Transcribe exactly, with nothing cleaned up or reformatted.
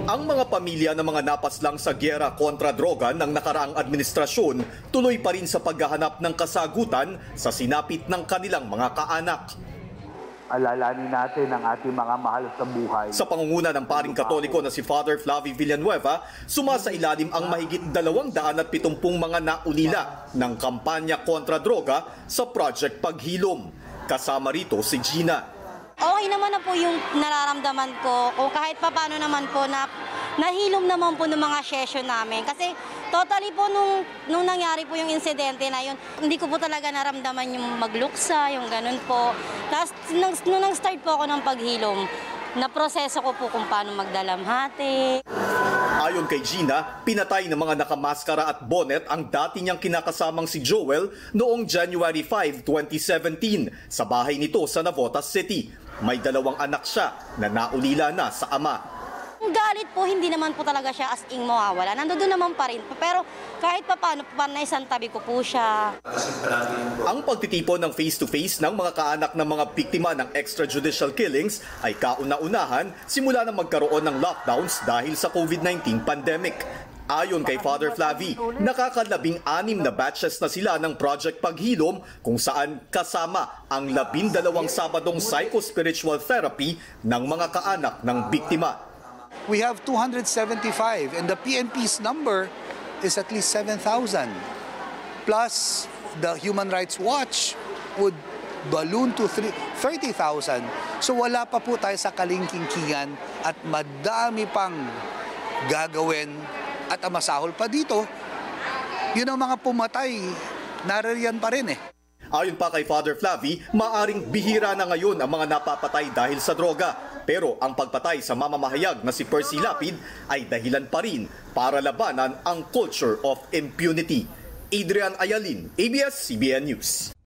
Ang mga pamilya ng mga napaslang sa gyera kontra droga ng nakaraang administrasyon tuloy pa rin sa paghahanap ng kasagutan sa sinapit ng kanilang mga kaanak. Alalanin natin ang ating mga mahal sa buhay. Sa pangunguna ng paring Katoliko na si Father Flavie Villanueva, sumasailalim ang mahigit dalawang daan at pitumpung mga naulila ng kampanya kontra droga sa Project Paghilom. Kasama rito si Gina. Okay naman na po yung nararamdaman ko, kung kahit papano naman po na nahilom naman po ng mga session namin. Kasi totally po nung, nung nangyari po yung insidente na yun, hindi ko po talaga naramdaman yung magluksa, yung ganun po. Tapos nung, nung nang-start po ako ng paghilom, naproseso ko po kung paano magdalamhati. Ayon kay Gina, pinatay ng mga nakamaskara at bonnet ang dati niyang kinakasamang si Joel noong January five, twenty seventeen sa bahay nito sa Navotas City. May dalawang anak siya na naulila na sa ama. Ang galit po, hindi naman po talaga siya as in mawawala. Nandoon naman pa rin. Pero kahit pa paano, panay-isang tabi ko po siya. Ang pagtitipon ng face-to-face ng mga kaanak ng mga biktima ng extrajudicial killings ay kauna-unahan simula na magkaroon ng lockdowns dahil sa COVID nineteen pandemic. Ayon kay Father Flavie, nakakalabing anim na batches na sila ng Project Paghilom kung saan kasama ang labindalawang Sabadong psycho-spiritual therapy ng mga kaanak ng biktima. We have two hundred seventy-five and the P N P's number is at least seven thousand. Plus, the Human Rights Watch would balloon to thirty thousand. So wala pa po tayo sa kalingkingkingan at madami pang gagawin at ang masahol pa dito, yun ang mga pumatay, naririyan pa rin eh. Ayon pa kay Father Flavie, maaring bihira na ngayon ang mga napapatay dahil sa droga. Pero ang pagpatay sa mamamahayag na si Percy Lapid ay dahilan pa rin para labanan ang culture of impunity. Adrian Ayalin, A B S C B N News.